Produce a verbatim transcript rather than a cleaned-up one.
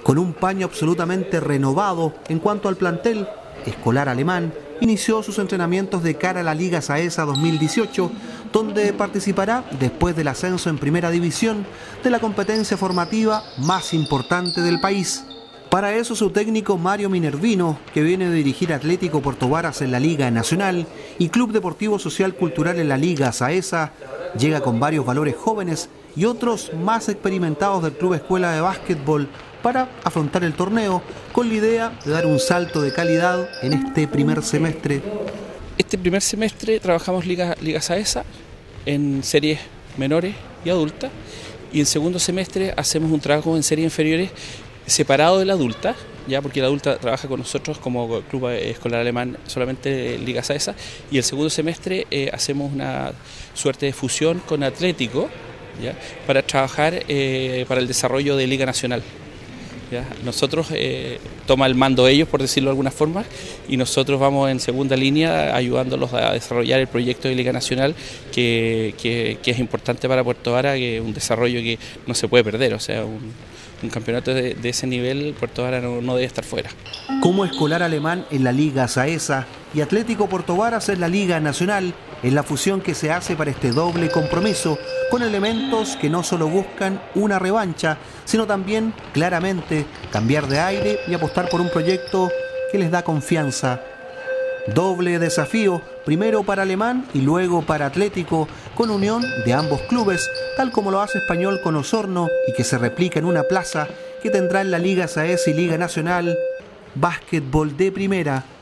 Con un paño absolutamente renovado en cuanto al plantel, Escolar Alemán inició sus entrenamientos de cara a la Liga Saesa dos mil dieciocho, donde participará después del ascenso en Primera División de la competencia formativa más importante del país. Para eso su técnico Mario Minervino, que viene de dirigir Atlético Puerto Varas en la Liga Nacional y Club Deportivo Social Cultural en la Liga Saesa, llega con varios valores jóvenes y otros más experimentados del Club Escuela de Básquetbol para afrontar el torneo con la idea de dar un salto de calidad en este primer semestre. Este primer semestre trabajamos Liga, Liga Saesa en series menores y adultas, y en segundo semestre hacemos un trabajo en series inferiores separado de la adulta, ya porque la adulta trabaja con nosotros como Club Escolar Alemán solamente Liga Saesa, y el segundo semestre eh, hacemos una suerte de fusión con Atlético, ya, para trabajar eh, para el desarrollo de Liga Nacional. ¿Ya? Nosotros eh, toma el mando ellos, por decirlo de alguna forma, y nosotros vamos en segunda línea ayudándolos a desarrollar el proyecto de Liga Nacional que, que, que es importante para Puerto Varas, que es un desarrollo que no se puede perder, o sea, un, un campeonato de, de ese nivel Puerto Varas no, no debe estar fuera. Como Escolar Alemán en la Liga Saesa y Atlético Puerto Varas en la Liga Nacional, es la fusión que se hace para este doble compromiso, con elementos que no solo buscan una revancha, sino también, claramente, cambiar de aire y apostar por un proyecto que les da confianza. Doble desafío, primero para Alemán y luego para Atlético, con unión de ambos clubes, tal como lo hace Español con Osorno y que se replica en una plaza que tendrá en la Liga Saesa y Liga Nacional, básquetbol de primera.